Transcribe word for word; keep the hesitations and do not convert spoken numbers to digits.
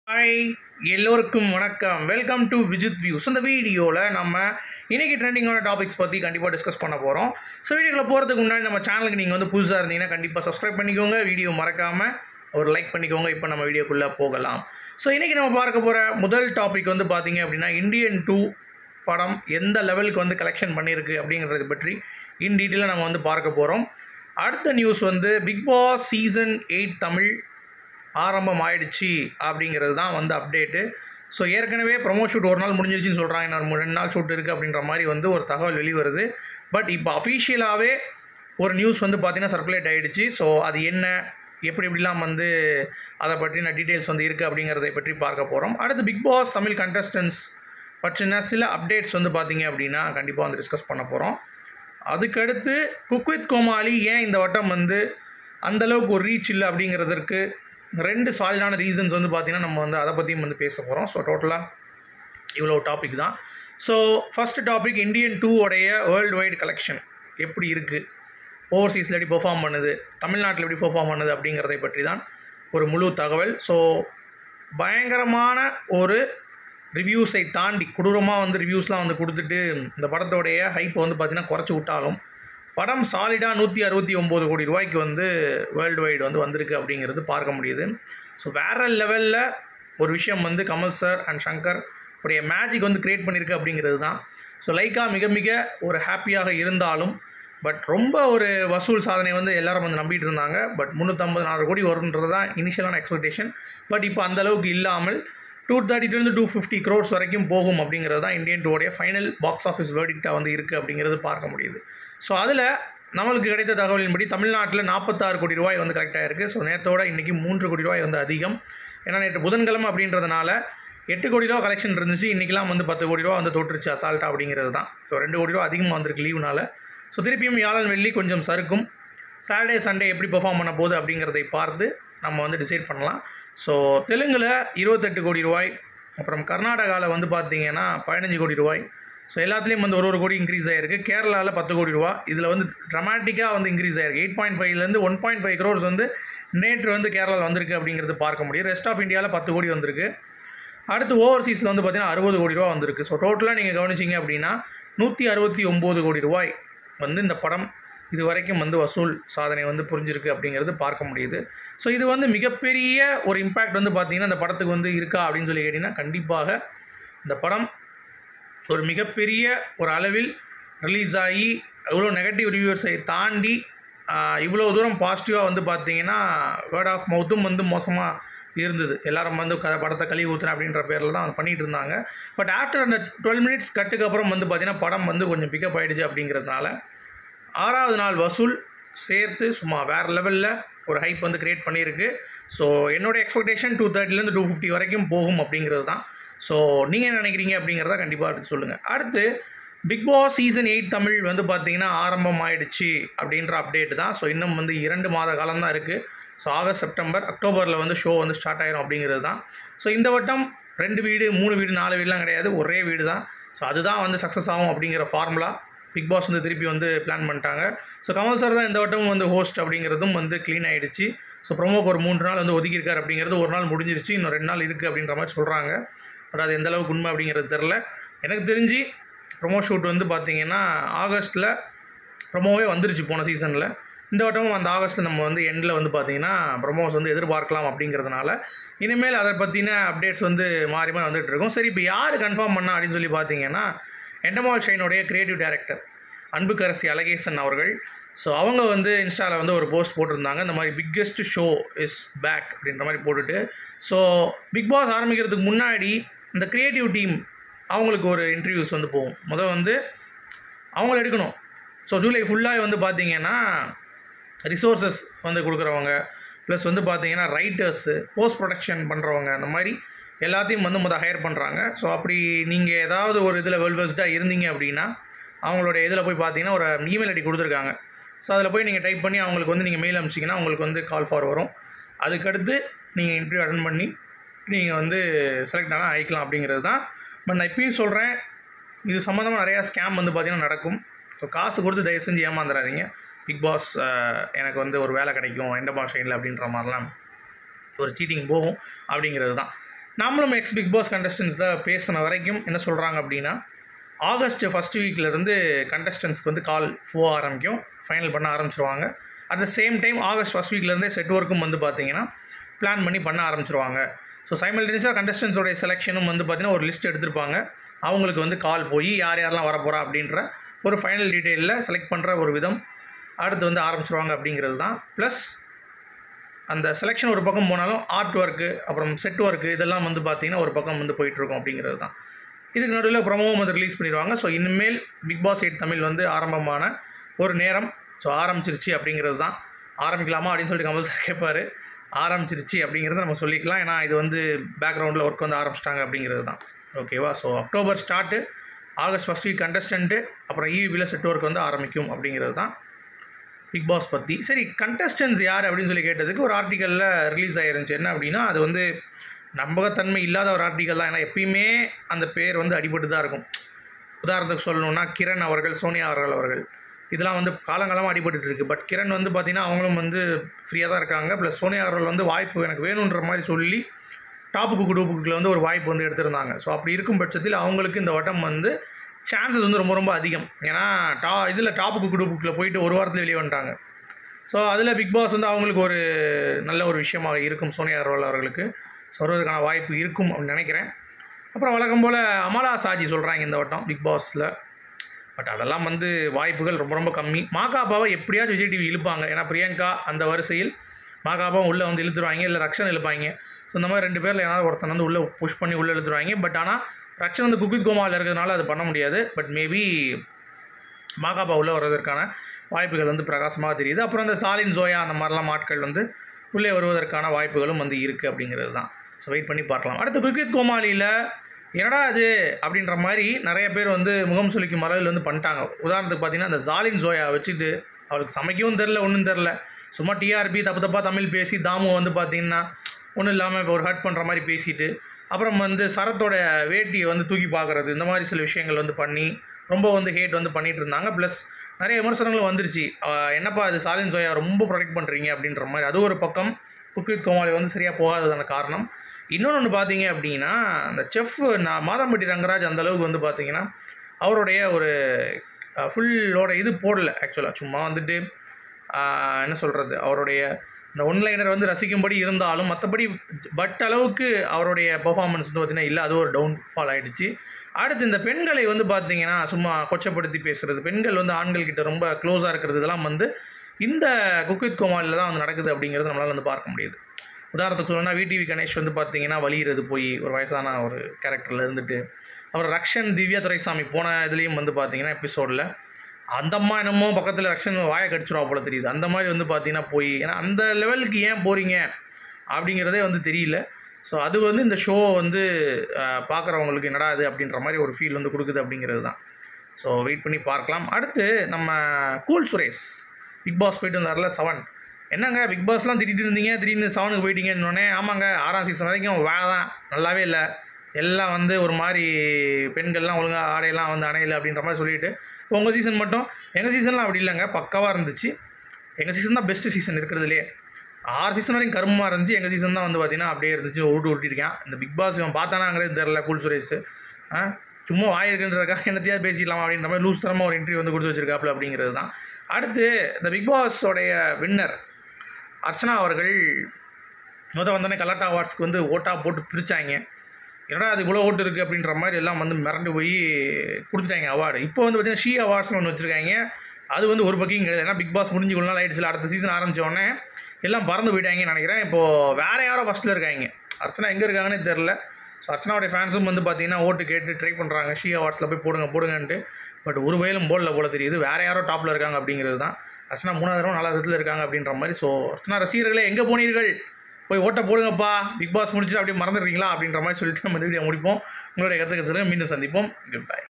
Hi எல்லோருக்கும் வணக்கம். Welcome to Vijith views. இந்த வீடியோவில் நம்ம இன்றைக்கி ட்ரெண்டிங்கான டாபிக்ஸ் பற்றி கண்டிப்பாக டிஸ்கஸ் பண்ண போகிறோம். ஸோ வீடியோவில் போகிறதுக்கு முன்னாடி நம்ம சேனலுக்கு நீங்கள் வந்து புதுசாக இருந்தீங்கன்னா கண்டிப்பாக சப்ஸ்கிரைப் பண்ணிக்கோங்க, வீடியோ மறக்காமல் ஒரு லைக் பண்ணிக்கோங்க. இப்போ நம்ம வீடியோக்குள்ளே போகலாம். ஸோ இன்றைக்கி நம்ம பார்க்க போகிற முதல் டாபிக் வந்து பார்த்திங்க அப்படின்னா இந்தியன் டூ படம் எந்த லெவலுக்கு வந்து கலெக்ஷன் பண்ணியிருக்கு அப்படிங்கிறத பற்றி இன் டீட்டெயிலாக நம்ம வந்து பார்க்க போகிறோம். அடுத்த நியூஸ் வந்து big boss season eight Tamil ஆரம்பம் ஆயிடுச்சு அப்படிங்கிறது தான் வந்து அப்டேட்டு. ஸோ ஏற்கனவே ப்ரொமோ ஷூட் ஒரு நாள் முடிஞ்சிருச்சுன்னு சொல்கிறாங்க, இன்னொரு ரெண்டு நாள் ஷூட் இருக்குது அப்படின்ற மாதிரி வந்து ஒரு தகவல் வெளிவருது. பட் இப்போ அஃபீஷியலாகவே ஒரு நியூஸ் வந்து பார்த்திங்கன்னா சர்க்குலேட் ஆகிடுச்சு. ஸோ அது என்ன, எப்படி எப்படிலாம் வந்து அதை பற்றின டீட்டெயில்ஸ் வந்து இருக்குது அப்படிங்கிறதை பற்றி பார்க்க போகிறோம். அடுத்து பிக் பாஸ் தமிழ் கண்டஸ்டன்ஸ் பற்றின சில அப்டேட்ஸ் வந்து பார்த்திங்க அப்படின்னா கண்டிப்பாக வந்து டிஸ்கஸ் பண்ண போகிறோம். அதுக்கடுத்து குக் வித் கோமாளி ஏன் இந்த வட்டம் வந்து அந்தளவுக்கு ஒரு ரீச் இல்லை அப்படிங்கிறதுக்கு ரெண்டு சாலிடான ரீசன்ஸ் வந்து பார்த்திங்கன்னா நம்ம வந்து அதை பற்றியும் வந்து பேச போகிறோம். ஸோ டோட்டலாக இவ்வளோ டாபிக் தான். So first topic Indian two உடைய வேர்ல்டு வைடு கலெக்ஷன் எப்படி இருக்குது, ஓவர்சீஸில் எப்படி பெர்ஃபார்ம் பண்ணுது, தமிழ்நாட்டில் எப்படி பெர்ஃபார்ம் பண்ணுது அப்படிங்கிறதை பற்றி தான் ஒரு முழு தகவல். ஸோ பயங்கரமான ஒரு ரிவ்யூஸை தாண்டி கொடூரமாக வந்து ரிவ்யூஸ்லாம் வந்து கொடுத்துட்டு இந்த படத்தோடைய ஹைப்பை வந்து பார்த்திங்கன்னா குறைச்சி விட்டாலும் படம் சாலிடாக நூற்றி அறுபத்தி ஒம்பது கோடி ரூபாய்க்கு வந்து வேர்ல்டு வைடு வந்து வந்திருக்கு அப்படிங்கிறது பார்க்க முடியுது. ஸோ வேறு லெவலில் ஒரு விஷயம் வந்து கமல் சார் அண்ட் சங்கர் உடைய மேஜிக் வந்து க்ரியேட் பண்ணியிருக்கு அப்படிங்கிறது தான். ஸோ லைக்கா மிக மிக ஒரு ஹாப்பியாக இருந்தாலும் பட் ரொம்ப ஒரு வசூல் சாதனை வந்து எல்லாரும் வந்து நம்பிட்டு இருந்தாங்க. பட் முந்நூற்றம்பது நாலு கோடி வரும்ன்றது தான் இனிஷியலான எக்ஸ்பெக்டேஷன். பட் இப்போ அந்தளவுக்கு இல்லாமல் டூ தேர்ட்டிலேருந்து டூ ஃபிஃப்டி க்ரோர்ஸ் வரைக்கும் போகும் அப்படிங்கிறது தான் இந்தியன் டூடைய ஃபைனல் பாக்ஸ் ஆஃபீஸ் வேர்டிக்டாக வந்து இருக்குது அப்படிங்கிறது பார்க்க முடியுது. ஸோ அதில் நம்மளுக்கு கிடைத்த தகவலின்படி தமிழ்நாட்டில் நாற்பத்தாறு கோடி ரூபாய் வந்து கரெக்டாக இருக்குது. ஸோ நேரத்தோட இன்றைக்கி மூன்று கோடி ரூபாய் வந்து அதிகம். ஏன்னா நேற்று புதன்கிழமை அப்படின்றதுனால எட்டு கோடி ரூபா கலெக்ஷன் இருந்துச்சு, இன்றைக்கெலாம் வந்து பத்து கோடி ரூபா வந்து தொட்டுருச்சு அசால்ட்டா அப்படிங்கிறது தான். ஸோ ரெண்டு கோடி ரூபா அதிகமாக வந்திருக்கு லீவுனால. ஸோ திருப்பியும் வியாழன் வெள்ளி கொஞ்சம் சறுக்கும். சாட்டர்டே சண்டே எப்படி பெர்ஃபார்ம் பண்ண போகுது அப்படிங்கிறதை பார்த்து நம்ம வந்து டிசைட் பண்ணலாம். ஸோ தெலுங்கில் இருபத்தெட்டு கோடி ரூபாய், அப்புறம் கர்நாடகாவில் வந்து பார்த்திங்கன்னா பதினஞ்சு கோடி ரூபாய். ஸோ எல்லாத்துலேயும் வந்து ஒரு ஒரு கோடி இன்க்ரீஸ் ஆகிருக்கு. கேரளாவில் பத்து கோடி ரூபா, இதில் வந்து ட்ரமாட்டிக்காக வந்து இன்க்ரீஸ் ஆகிருக்கு. எயிட் பாயிண்ட் ஃபைவ்லேருந்து ஒன் பாயிண்ட் ஃபைவ் க்ரோர்ஸ் வந்து நேற்று வந்து கேரளாவில் வந்திருக்கு அப்படிங்கிறது பார்க்க முடியும். ரெஸ்ட் ஆஃப் இந்தியாவில் பத்து கோடி வந்திருக்கு. அடுத்து ஓவர்சீஸில் வந்து பார்த்திங்கன்னா அறுபது கோடி ரூபா வந்திருக்கு. ஸோ டோட்டலாக நீங்கள் கவனிச்சிங்க அப்படின்னா நூற்றி அறுபத்தி ஒம்பது கோடி ரூபாய் வந்து இந்த படம் இது வரைக்கும் வந்து வசூல் சாதனை வந்து புரிஞ்சிருக்கு அப்படிங்கிறது பார்க்க முடியுது. ஸோ இது வந்து மிகப்பெரிய ஒரு இம்பேக்ட் வந்து பார்த்திங்கன்னா இந்த படத்துக்கு வந்து இருக்கா அப்படின்னு சொல்லி கேட்டிங்கன்னா கண்டிப்பாக இந்த படம் ஒரு மிகப்பெரிய ஒரு அளவில் ரிலீஸ் ஆகி இவ்வளோ நெகட்டிவ் ரிவ்யூவர்ஸை தாண்டி இவ்வளோ தூரம் பாசிட்டிவாக வந்து பார்த்திங்கன்னா வேர்ட் ஆஃப் மவுத்தும் வந்து மோசமாக இருந்தது. எல்லாரும் வந்து க படத்தை கழுவி ஊற்றுறேன் அப்படின்ற பேரில் தான் பண்ணிகிட்டு இருந்தாங்க. பட் ஆஃப்டர் அந்த டுவெல் மினிட்ஸ் கட்டுக்கு அப்புறம் வந்து பார்த்திங்கன்னா படம் வந்து கொஞ்சம் பிக்கப் ஆகிடுச்சு அப்படிங்கிறதுனால ஆறாவது நாள் வசூல் சேர்த்து சும்மா வேறு லெவலில் ஒரு ஹைப் வந்து க்ரியேட் பண்ணியிருக்கு. ஸோ என்னோடய எக்ஸ்பெக்டேஷன் டூ தேர்ட்டிலேருந்து டூ ஃபிஃப்டி வரைக்கும் போகும் அப்படிங்கிறது தான். ஸோ நீங்கள் என்ன நினைக்கிறீங்க அப்படிங்கிறத கண்டிப்பாக அடுத்து சொல்லுங்கள். அடுத்து big boss season eight Tamil வந்து பார்த்திங்கன்னா ஆரம்பம் ஆயிடுச்சு அப்படின்ற அப்டேட் தான். ஸோ இன்னும் வந்து இரண்டு மாத காலம் தான் இருக்குது. ஸோ ஆகஸ்ட் செப்டம்பர் அக்டோபரில் வந்து ஷோ வந்து ஸ்டார்ட் ஆகிரும் அப்படிங்கிறது தான். ஸோ இந்த வட்டம் ரெண்டு வீடு மூணு வீடு நாலு வீடுலாம் கிடையாது, ஒரே வீடு தான். ஸோ அதுதான் வந்து சக்ஸஸ் ஆகும் அப்படிங்கிற ஃபார்முலா பிக் பாஸ் வந்து திருப்பி வந்து பிளான் பண்ணிட்டாங்க. ஸோ கமல் சார் தான் இந்த வட்டமும் வந்து ஹோஸ்ட் அப்படிங்கிறதும் வந்து க்ளீன் ஆகிடுச்சு. ஸோ ப்ரோமோக்கு ஒரு மூன்று நாள் வந்து ஒதுக்கியிருக்கார் அப்படிங்கிறது ஒரு நாள் முடிஞ்சிருச்சு, இன்னும் ரெண்டு நாள் இருக்குது அப்படின்ற மாதிரி சொல்கிறாங்க. பட் அது எந்தளவுக்கு உண்மை அப்படிங்கிறது தெரில. எனக்கு தெரிஞ்சு ப்ரொமோ ஷூட் வந்து பார்த்திங்கன்னா ஆகஸ்ட்டில் ப்ரொமோவே வந்துருச்சு போன சீசனில். இந்த வட்டமும் அந்த ஆகஸ்ட்டில் நம்ம வந்து எண்டில் வந்து பார்த்திங்கன்னா ப்ரொமோஸ் வந்து எதிர்பார்க்கலாம் அப்படிங்கிறதுனால இனிமேல் அதை பற்றின அப்டேட்ஸ் வந்து மாறி மாறி வந்துகிட்டு இருக்கும். சரி, இப்போ யார் கன்ஃபார்ம் பண்ணா அப்படின்னு சொல்லி பார்த்தீங்கன்னா எண்டமால் ஷைனுடைய கிரியேட்டிவ் டைரக்டர் அன்புக்கரசி அழகேசன் அவர்கள். ஸோ அவங்க வந்து இன்ஸ்டாவில் வந்து ஒரு போஸ்ட் போட்டிருந்தாங்க, இந்த மாதிரி பிக்கெஸ்ட் ஷோ இஸ் பேக் அப்படின்ற மாதிரி போட்டுட்டு. ஸோ பிக் பாஸ் ஆரம்பிக்கிறதுக்கு முன்னாடி இந்த க்ரியேட்டிவ் டீம் அவங்களுக்கு ஒரு இன்டர்வியூஸ் வந்து போகும். முதல் வந்து அவங்கள எடுக்கணும். ஸோ ஜூலை ஃபுல்லாக வந்து பார்த்திங்கன்னா ரிசோர்ஸஸ் வந்து கொடுக்குறவங்க, ப்ளஸ் வந்து பார்த்திங்கன்னா ரைட்டர்ஸு, போஸ்ட் ப்ரொடக்ஷன் பண்ணுறவங்க, அந்த மாதிரி எல்லாத்தையும் வந்து முதல் ஹையர் பண்ணுறாங்க. ஸோ அப்படி நீங்கள் ஏதாவது ஒரு இதில் வெல்வெஸ்டாக இருந்தீங்க அப்படின்னா அவங்களோட இதில் போய் பார்த்தீங்கன்னா ஒரு இமெயில் ஐடி கொடுத்துருக்காங்க. ஸோ அதில் போய் நீங்கள் டைப் பண்ணி அவங்களுக்கு வந்து நீங்கள் மெயில் அனுப்பிச்சிங்கன்னா உங்களுக்கு வந்து கால் ஃபார் வரும். அதுக்கடுத்து நீங்கள் இன்டர்வியூ அட்டன் பண்ணி நீங்கள் வந்து செலக்ட் ஆனால் ஆகிக்கலாம் அப்படிங்கிறது தான். பட் நான் இப்பயும் சொல்கிறேன், இது சம்மந்தமாக நிறையா ஸ்கேம் வந்து பார்த்திங்கன்னா நடக்கும். ஸோ காசு கொடுத்து தயவு செஞ்சு ஏமாந்துடாதீங்க. பிக் பாஸ் எனக்கு வந்து ஒரு வேலை கிடைக்கும் எண்டமால் ஷைனில் அப்படின்ற மாதிரிலாம் ஒரு சீட்டிங் போகும் அப்படிங்கிறது தான். நம்மளும் எக்ஸ் பிக் பாஸ் கண்டஸ்டன்ஸில் பேசின வரைக்கும் என்ன சொல்கிறாங்க அப்படின்னா, ஆகஸ்ட் ஃபஸ்ட் வீக்லேருந்து கண்டஸ்டன்ஸ்க்கு வந்து கால் போக ஆரம்பிக்கும், ஃபைனல் பண்ண ஆரம்பிச்சிருவாங்க. At the same time August first வீக்லேருந்தே செட் ஒர்க்கும் வந்து பார்த்திங்கன்னா பிளான் பண்ணி பண்ண ஆரம்பிச்சிருவாங்க. ஸோ சைமல்டேனியஸாக கண்டஸ்டன்ஸோடைய செலெக்ஷனும் வந்து பார்த்திங்கன்னா ஒரு லிஸ்ட் எடுத்திருப்பாங்க. அவங்களுக்கு வந்து கால் போய் யார் யாரெல்லாம் வரப்போகிறா அப்படின்ற ஒரு ஃபைனல் டீட்டெயிலில் செலக்ட் பண்ணுற ஒரு விதம் அடுத்து வந்து ஆரம்பிச்சிருவாங்க அப்படிங்கிறது தான். ப்ளஸ் அந்த செலெக்ஷன் ஒரு பக்கம் போனாலும் ஆர்ட் ஒர்க்கு அப்புறம் செட் ஒர்க்கு இதெல்லாம் வந்து பார்த்திங்கன்னா ஒரு பக்கம் வந்து போயிட்டுருக்கும் அப்படிங்கிறது தான். இதுக்கு நடுவில் ப்ரொமோவும் வந்து ரிலீஸ் பண்ணிடுவாங்க. ஸோ இனிமேல் பிக் பாஸ் எயிட் தமிழ் வந்து ஆரம்பமான ஒரு நேரம். ஸோ ஆரம்பிச்சிருச்சு அப்படிங்கிறது தான். ஆரம்பிக்கலாமா அப்படின்னு சொல்லிட்டு கமல் சார் கேட்பார். ஆரம்பிச்சிருச்சு அப்படிங்கிறத நம்ம சொல்லிக்கலாம். ஏன்னா இது வந்து பேக்ரவுண்டில் ஒர்க் வந்து ஆரம்பிச்சிட்டாங்க அப்படிங்கிறது தான். ஓகேவா? So October start, August first week contestant, அப்புறம் ஈவியில் செட் ஒர்க் வந்து ஆரம்பிக்கும் அப்படிங்கிறது தான் பிக் பாஸ் பற்றி. சரி, கண்டஸ்டன்ஸ் யார் அப்படின்னு சொல்லி கேட்டதுக்கு ஒரு ஆர்டிக்கலில் ரிலீஸ் ஆகிருந்துச்சு. என்ன அப்படின்னா, அது வந்து நம்பகத்தன்மை இல்லாத ஒரு ஆர்டிக்கல் தான். ஏன்னா எப்பயுமே அந்த பேர் வந்து அடிபட்டு தான் இருக்கும். உதாரணத்துக்கு சொல்லணுன்னா கிரண் அவர்கள், சோனியா அவர்கள் அவர்கள் இதெல்லாம் வந்து காலங்காலமாக அடிபட்டு இருக்குது. பட் கிரண் வந்து பார்த்திங்கன்னா அவங்களும் வந்து ஃப்ரீயாக தான் இருக்காங்க. ப்ளஸ் சோனியா அவர்கள் வந்து வாய்ப்பு எனக்கு வேணுன்ற மாதிரி சொல்லி டாப்புக்கு குரூப்புக்குள்ள வந்து ஒரு வாய்ப்பு வந்து எடுத்திருந்தாங்க. ஸோ அப்படி இருக்கும் பட்சத்தில் அவங்களுக்கு இந்த வட்டம் வந்து சான்சஸ் வந்து ரொம்ப ரொம்ப அதிகம். ஏன்னா டா இதில் டாப்புக்கு குரூப்புக்குள்ளே போயிட்டு ஒரு வாரத்தில் வெளியே வந்துட்டாங்க. ஸோ அதில் பிக் பாஸ் வந்து அவங்களுக்கு ஒரு நல்ல ஒரு விஷயமாக இருக்கும். சோனியா அவர்கள் அவர்களுக்கு சொல்வதற்கான வாய்ப்பு இருக்கும் அப்படின்னு நினைக்கிறேன். அப்புறம் வழக்கம் போல் அமலா சாஜி சொல்கிறாங்க இந்த வட்டம் பிக் பாஸில். பட் அதெல்லாம் வந்து வாய்ப்புகள் ரொம்ப ரொம்ப கம்மி. மாகாபாவை எப்படியாச்சும் விஜய் டிவி இழுப்பாங்க. ஏன்னா பிரியங்கா அந்த வரிசையில் மாகாபாவை உள்ளே வந்து இழுத்துருவாங்க, இல்லை ரக்ஷன் இழுப்பாங்க. ஸோ இந்த மாதிரி ரெண்டு பேரில் ஏதாவது ஒருத்தன் வந்து உள்ளே புஷ் பண்ணி உள்ளே இழுத்துருவாங்க. பட் ஆனால் ரக்ஷன் வந்து குக் வித் கோமாவில் இருக்கிறதுனால அது பண்ண முடியாது. பட் மேபி மாகாபா உள்ளே வர்றதற்கான வாய்ப்புகள் வந்து பிரகாசமாக தெரியுது. அப்புறம் அந்த சாலின் ஜோயா அந்த மாதிரிலாம் ஆட்கள் வந்து உள்ளே வருவதற்கான வாய்ப்புகளும் வந்து இருக்குது அப்படிங்கிறது தான். ஸோ வெயிட் பண்ணி பார்க்கலாம். அடுத்து குக் வித் கோமாளியில் என்னடா அது அப்படின்ற மாதிரி நிறைய பேர் வந்து முகம் சுளிக்கும் அளவில் வந்து பண்ணிட்டாங்க. உதாரணத்துக்கு பார்த்தீங்கன்னா அந்த சாலின் ஜோயா வச்சுட்டு அவளுக்கு சமைக்கவும் தெரில, ஒன்றும் தெரில, சும்மா டிஆர்பி தப்பு தப்பாக தமிழ் பேசி தாமு வந்து பார்த்திங்கன்னா ஒன்றும் இல்லாமல் இப்போ ஒரு ஹர்ட் பண்ணுற மாதிரி பேசிட்டு, அப்புறம் வந்து சரத்தோட வேட்டியை வந்து தூக்கி பார்க்குறது, இந்த மாதிரி சில விஷயங்கள் வந்து பண்ணி ரொம்ப வந்து ஹேட் வந்து பண்ணிகிட்டு இருந்தாங்க. ப்ளஸ் நிறைய விமர்சனங்களும் வந்துருச்சு. என்னப்பா அது சாலின் ஜோயா ரொம்ப ப்ரொடெக்ட் பண்ணுறீங்க அப்படின்ற மாதிரி. அது ஒரு பக்கம் குக் வித் கோமாளி வந்து சரியாக போகாததான காரணம். இன்னொன்று ஒன்று பார்த்தீங்க அப்படின்னா, அந்த செஃப் நான் மாதம்பட்டி ரங்கராஜ் அந்தளவுக்கு வந்து பார்த்திங்கன்னா அவருடைய ஒரு ஃபுல்லோட இது போடலை. ஆக்சுவலாக சும்மா வந்துட்டு என்ன சொல்கிறது, அவருடைய இந்த ஒன்லைனர் வந்து ரசிக்கும்படி இருந்தாலும் மற்றபடி பட் அளவுக்கு அவருடைய பெர்ஃபார்மன்ஸ் வந்து பார்த்திங்கன்னா இல்லை. அது ஒரு டவுன் ஃபால் ஆகிடுச்சு. அடுத்து இந்த பெண்களை வந்து பார்த்திங்கன்னா சும்மா கொச்சப்படுத்தி பேசுகிறது, பெண்கள் வந்து ஆண்கள் கிட்ட ரொம்ப க்ளோஸாக இருக்கிறது, இதெல்லாம் வந்து இந்த குக் வித் கோமாளியில் தான் வந்து நடக்குது அப்படிங்கிறது நம்மளால் வந்து பார்க்க முடியுது. உதாரணத்துக்கு சொல்லணும்னா விடிவி கணேஷ் வந்து பார்த்திங்கன்னா வலிகிறது போய் ஒரு வயசான ஒரு கேரக்டரில் இருந்துட்டு, அப்புறம் ரக்ஷன் திவ்யா துரைசாமி போன இதுலேயும் வந்து பார்த்திங்கன்னா எபிசோடில் அந்த அம்மா என்னமோ பக்கத்தில் ரக்ஷன் வாயை கடிச்சிடுவா போல தெரியுது. அந்த மாதிரி வந்து பார்த்திங்கன்னா போய், ஏன்னா அந்த லெவலுக்கு ஏன் போகிறீங்க அப்படிங்கிறதே வந்து தெரியல. ஸோ அது வந்து இந்த ஷோ வந்து பார்க்குறவங்களுக்கு என்னடா அது அப்படின்ற மாதிரி ஒரு ஃபீல் வந்து கொடுக்குது அப்படிங்கிறது தான். ஸோ வெயிட் பண்ணி பார்க்கலாம். அடுத்து நம்ம கூல் சுரேஷ் பிக் பாஸ் போயிட்டு வந்தார்ல செவன். என்னங்க பிக் பாஸ்லாம் திட்டிகிட்டு இருந்தீங்க, திடீர்னு செவனுக்கு போயிட்டீங்கன்னொடனே, ஆமாங்க ஆறாம் சீசன் வரைக்கும் வேலை தான், நல்லாவே இல்லை, எல்லாம் வந்து ஒரு மாதிரி பெண்கள்லாம் ஒழுங்காக ஆடையெல்லாம் வந்து அணையலை அப்படின்ற மாதிரி சொல்லிவிட்டு, உங்கள் சீசன் மட்டும், எங்கள் சீசன்லாம் அப்படி இல்லைங்க, பக்காவாக இருந்துச்சு, எங்கள் சீசன் தான் பெஸ்ட்டு சீசன் இருக்கிறதுலே, ஆறு சீசன் வரைக்கும் கருமமாக இருந்துச்சு, எங்கள் சீசன் தான் வந்து பார்த்திங்கன்னா அப்படியே இருந்துச்சு, உருட்டு உருட்டிருக்கேன். இந்த பிக் பாஸ் இவன் பார்த்தானாங்கிறது தெரில கூல் சுரேஷ். ஆ சும்மா வாயிருக்குன்றக்காக என்னத்தையாவது பேசிடலாமா அப்படின்ற மாதிரி லூஸ் தரமாக ஒரு இன்டர்வியூ வந்து கொடுத்து வச்சிருக்காப்புல அப்படிங்கிறது தான். அடுத்து இந்த பிக் பாஸோடைய வின்னர் அர்ச்சனா அவர்கள் முதல் வந்தோடனே கலாட்டா அவார்ட்ஸ்க்கு வந்து ஓட்டாக போட்டு பிரித்தாங்க. என்னடா அது இவ்வளோ ஓட்டு இருக்குது அப்படின்ற மாதிரி எல்லாம் வந்து மிரண்டு போய் கொடுத்துட்டாங்க அவார்டு. இப்போ வந்து பார்த்திங்கன்னா ஷீ அவார்ட்ஸ்னு ஒன்று வச்சுருக்காங்க. அது வந்து ஒரு பக்கம் கிடையாது. ஏன்னா பிக் பாஸ் முடிஞ்சு கொஞ்ச நாள் ஆகிடுச்சு, அடுத்த சீசன் ஆரம்பித்தோடனே எல்லாம் பறந்து போயிட்டாங்கன்னு நினைக்கிறேன். இப்போது வேறு யாரோ ஃபஸ்ட்டில் இருக்காங்க. அர்ச்சனா எங்கே இருக்காங்கன்னு தெரில. ஸோ அர்ச்சனாவுடைய ஃபேன்ஸும் வந்து பார்த்திங்கன்னா ஓட்டு கேட்டு ட்ரை பண்ணுறாங்க, ஷீ அவார்ட்ஸில் போய் போடுங்க போடுங்கன்ட்டு. பட் ஒரு வயலும் போடல போல தெரியுது, வேறு யாரோ டாப்பில் இருக்காங்க அப்படிங்கிறது தான். அர்ச்சனா மூணாவது தடவை நாலாவது இடத்துல இருக்காங்க அப்படின்ற மாதிரி. ஸோ அர்ச்சனா ரசிகர்களே எங்கே போனீர்கள், போய் ஓட்ட போடுங்கப்பா, பிக் பாஸ் முடிச்சுட்டு அப்படியே மறந்துடுறீங்களா அப்படின்ற மாதிரி சொல்லிட்டு நம்ம இந்த வீடியோ முடிப்போம். உங்களுடைய கருத்துக்கள் சொல்லுங்கள், மீண்டும் சந்திப்போம். Good by.